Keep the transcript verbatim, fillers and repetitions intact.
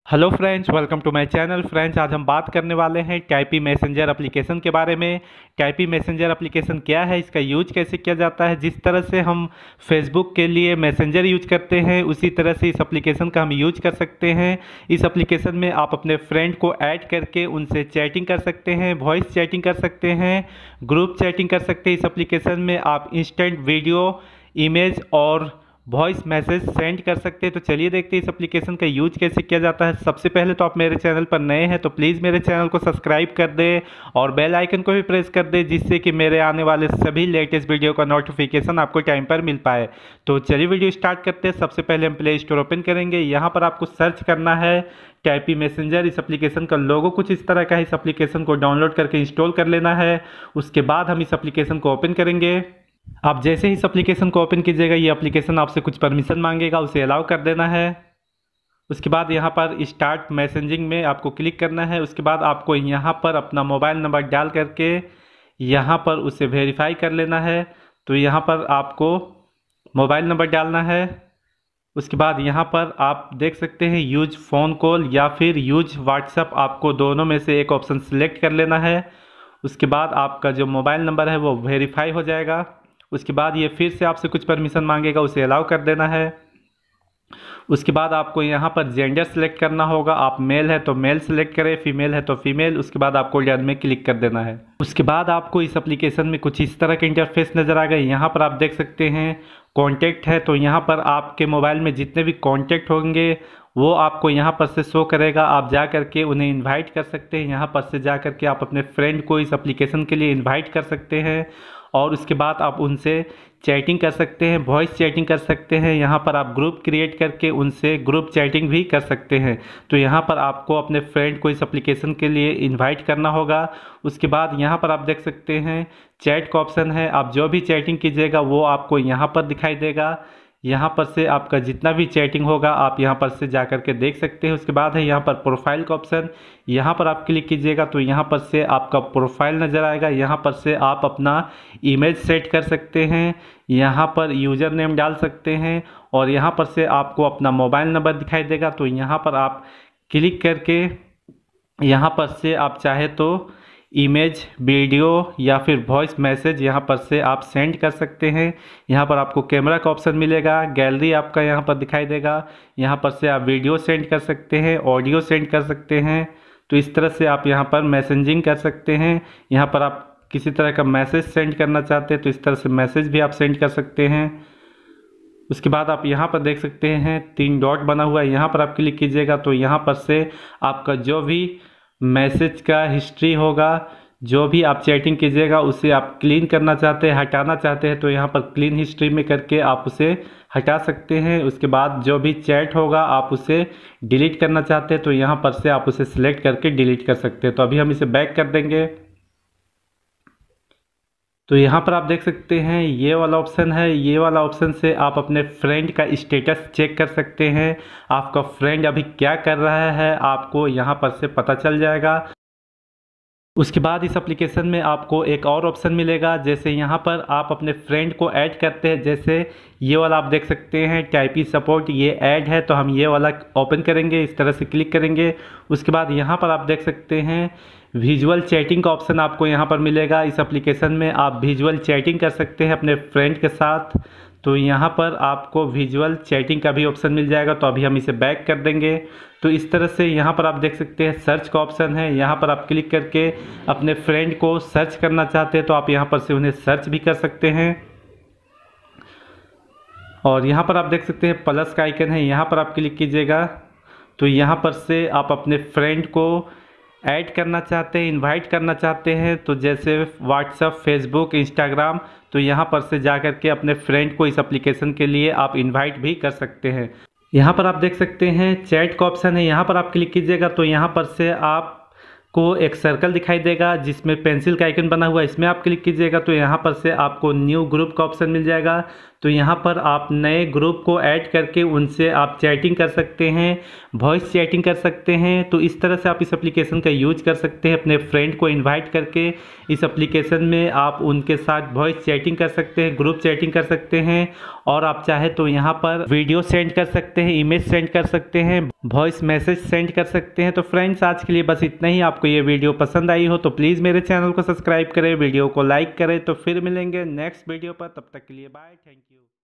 Hello friends, welcome to my channel. Friends, आज हम बात करने वाले हैं टाइपी मैसेंजर एप्लीकेशन के बारे में। टाइपी मैसेंजर एप्लीकेशन क्या है, इसका यूज कैसे किया जाता है। जिस तरह से हम फेसबुक के लिए मैसेंजर यूज करते हैं, उसी तरह से इस एप्लीकेशन का हम यूज कर सकते हैं। इस एप्लीकेशन में आप अपने फ्रेंड को ऐड करके उनसे चैटिंग कर सकते हैं, वॉइस चैटिंग कर सकते हैं, ग्रुप चैटिंग कर सकते हैं। इस एप्लीकेशन में आप इंस्टेंट वीडियो, इमेज और वॉइस मैसेज सेंड कर सकते हैं। तो चलिए देखते हैं इस एप्लीकेशन का यूज कैसे किया जाता है। सबसे पहले तो आप मेरे चैनल पर नए हैं तो प्लीज़ मेरे चैनल को सब्सक्राइब कर दें और बेल आइकन को भी प्रेस कर दें, जिससे कि मेरे आने वाले सभी लेटेस्ट वीडियो का नोटिफिकेशन आपको टाइम पर मिल पाए। तो चलिए वीडियो स्टार्ट करते हैं। सबसे पहले हम प्ले स्टोर ओपन करेंगे। यहाँ पर आपको सर्च करना है टाइपी मैसेंजर। इस एप्लीकेशन का लोगो कुछ इस तरह का है। इस एप्लीकेशन को डाउनलोड करके इंस्टॉल कर लेना है। उसके बाद हम इस एप्लीकेशन को ओपन करेंगे। आप जैसे ही इस एप्लीकेशन को ओपन कीजिएगा, ये एप्लीकेशन आपसे कुछ परमिशन मांगेगा, उसे अलाउ कर देना है। उसके बाद यहाँ पर स्टार्ट मैसेजिंग में आपको क्लिक करना है। उसके बाद आपको यहाँ पर अपना मोबाइल नंबर डाल करके यहाँ पर उसे वेरीफाई कर लेना है। तो यहाँ पर आपको मोबाइल नंबर डालना है। उसके बाद यहाँ पर आप देख सकते हैं यूज फ़ोन कॉल या फिर यूज व्हाट्सएप, आपको दोनों में से एक ऑप्शन सिलेक्ट कर लेना है। उसके बाद आपका जो मोबाइल नंबर है वो वेरीफाई हो जाएगा। उसके बाद ये फिर से आपसे कुछ परमिशन मांगेगा, उसे अलाउ कर देना है। उसके बाद आपको यहाँ पर जेंडर सेलेक्ट करना होगा। आप मेल है तो मेल सेलेक्ट करें, फीमेल है तो फीमेल। उसके बाद आपको डन में क्लिक कर देना है। उसके बाद आपको इस एप्लीकेशन में कुछ इस तरह का इंटरफेस नज़र आ गए। यहाँ पर आप देख सकते हैं कॉन्टैक्ट है, तो यहाँ पर आपके मोबाइल में जितने भी कॉन्टैक्ट होंगे वो आपको यहाँ पर से शो करेगा। आप जा करके उन्हें इनवाइट कर सकते हैं। यहाँ पर से जा करके आप अपने फ्रेंड को इस एप्लीकेशन के लिए इनवाइट कर सकते हैं और उसके बाद आप उनसे चैटिंग कर सकते हैं, वॉइस चैटिंग कर सकते हैं। यहाँ पर आप ग्रुप क्रिएट करके उनसे ग्रुप चैटिंग भी कर सकते हैं। तो यहाँ पर आपको अपने फ्रेंड को इस एप्लीकेशन के लिए इनवाइट करना होगा। उसके बाद यहाँ पर आप देख सकते हैं चैट का ऑप्शन है। आप जो भी चैटिंग कीजिएगा वो आपको यहाँ पर दिखाई देगा। यहाँ पर से आपका जितना भी चैटिंग होगा आप यहाँ पर से जा कर के देख सकते हैं। उसके बाद है यहाँ पर प्रोफाइल का ऑप्शन। यहाँ पर आप क्लिक कीजिएगा तो यहाँ पर से आपका प्रोफाइल नज़र आएगा। यहाँ पर से आप अपना इमेज सेट कर सकते हैं, यहाँ पर यूज़र नेम डाल सकते हैं और यहाँ पर से आपको अपना मोबाइल नंबर दिखाई देगा। तो यहाँ पर आप क्लिक करके यहाँ पर से आप चाहे तो इमेज, वीडियो या फिर वॉइस मैसेज यहाँ पर से आप सेंड कर सकते हैं। यहाँ पर आपको कैमरा का ऑप्शन मिलेगा, गैलरी आपका यहाँ पर दिखाई देगा। यहाँ पर से आप वीडियो सेंड कर सकते हैं, ऑडियो सेंड कर सकते हैं। तो इस तरह से आप यहाँ पर मैसेजिंग कर सकते हैं। यहाँ पर आप किसी तरह का मैसेज सेंड करना चाहते हैं तो इस तरह से मैसेज भी आप सेंड कर सकते हैं। उसके बाद आप यहाँ पर देख सकते हैं तीन डॉट बना हुआ है। यहाँ पर आप क्लिक कीजिएगा तो यहाँ पर से आपका जो भी मैसेज का हिस्ट्री होगा, जो भी आप चैटिंग कीजिएगा उसे आप क्लीन करना चाहते हैं, हटाना चाहते हैं तो यहाँ पर क्लीन हिस्ट्री में करके आप उसे हटा सकते हैं। उसके बाद जो भी चैट होगा आप उसे डिलीट करना चाहते हैं तो यहाँ पर से आप उसे सिलेक्ट करके डिलीट कर सकते हैं। तो अभी हम इसे बैक कर देंगे। तो यहाँ पर आप देख सकते हैं ये वाला ऑप्शन है। ये वाला ऑप्शन से आप अपने फ्रेंड का स्टेटस चेक कर सकते हैं। आपका फ्रेंड अभी क्या कर रहा है आपको यहाँ पर से पता चल जाएगा। उसके बाद इस एप्लीकेशन में आपको एक और ऑप्शन मिलेगा, जैसे यहाँ पर आप अपने फ्रेंड को ऐड करते हैं। जैसे ये वाला आप देख सकते हैं टाइपी सपोर्ट, ये ऐड है तो हम ये वाला ओपन करेंगे, इस तरह से क्लिक करेंगे। उसके बाद यहाँ पर आप देख सकते हैं विजुअल चैटिंग का ऑप्शन आपको यहाँ पर मिलेगा। इस एप्लीकेशन में आप विजुअल चैटिंग कर सकते हैं अपने फ्रेंड के साथ। तो यहाँ पर आपको विजुअल चैटिंग का भी ऑप्शन मिल जाएगा। तो अभी हम इसे बैक कर देंगे। तो इस तरह से यहाँ पर आप देख सकते हैं सर्च का ऑप्शन है। यहाँ पर आप क्लिक करके अपने फ्रेंड को सर्च करना चाहते हैं तो आप यहाँ पर से उन्हें सर्च भी कर सकते हैं। और यहाँ पर आप देख सकते हैं प्लस का आइकन है, यहाँ पर आप क्लिक कीजिएगा तो यहाँ पर से आप अपने फ्रेंड को ऐड करना चाहते हैं, इनवाइट करना चाहते हैं। तो जैसे व्हाट्सएप, फेसबुक, इंस्टाग्राम, तो यहाँ पर से जा कर के अपने फ्रेंड को इस एप्लीकेशन के लिए आप इनवाइट भी कर सकते हैं। यहाँ पर आप देख सकते हैं चैट का ऑप्शन है। यहाँ पर आप क्लिक कीजिएगा तो यहाँ पर से आप को एक सर्कल दिखाई देगा जिसमें पेंसिल का आइकन बना हुआ है। इसमें आप क्लिक कीजिएगा तो यहाँ पर से आपको न्यू ग्रुप का ऑप्शन मिल जाएगा। तो यहाँ पर आप नए ग्रुप को ऐड करके उनसे आप चैटिंग कर सकते हैं, वॉइस चैटिंग कर सकते हैं। तो इस तरह से आप इस एप्लीकेशन का यूज कर सकते हैं। अपने फ्रेंड को इनवाइट करके इस एप्लीकेशन में आप उनके साथ वॉइस चैटिंग कर सकते हैं, ग्रुप चैटिंग कर सकते हैं, और आप चाहे तो यहाँ पर वीडियो सेंड कर सकते हैं, इमेज सेंड कर सकते हैं, वॉइस मैसेज सेंड कर सकते हैं। तो फ्रेंड्स आज के लिए बस इतना ही। आपको ये वीडियो पसंद आई हो तो प्लीज़ मेरे चैनल को सब्सक्राइब करें, वीडियो को लाइक करें। तो फिर मिलेंगे नेक्स्ट वीडियो पर, तब तक के लिए बाय, थैंक यू।